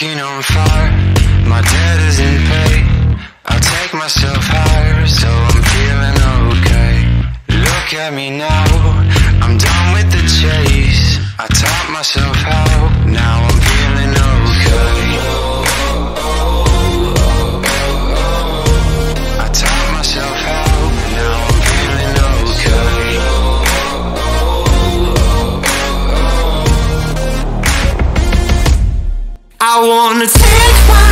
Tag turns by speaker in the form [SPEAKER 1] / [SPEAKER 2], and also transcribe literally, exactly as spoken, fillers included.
[SPEAKER 1] walking on fire, my debt is in pay. I'll take myself higher, so I'm feeling okay. Look at me now, I'm done with the chase. I taught myself how, now I'm feeling okay. I taught myself how, now I'm feeling okay. I wanna take my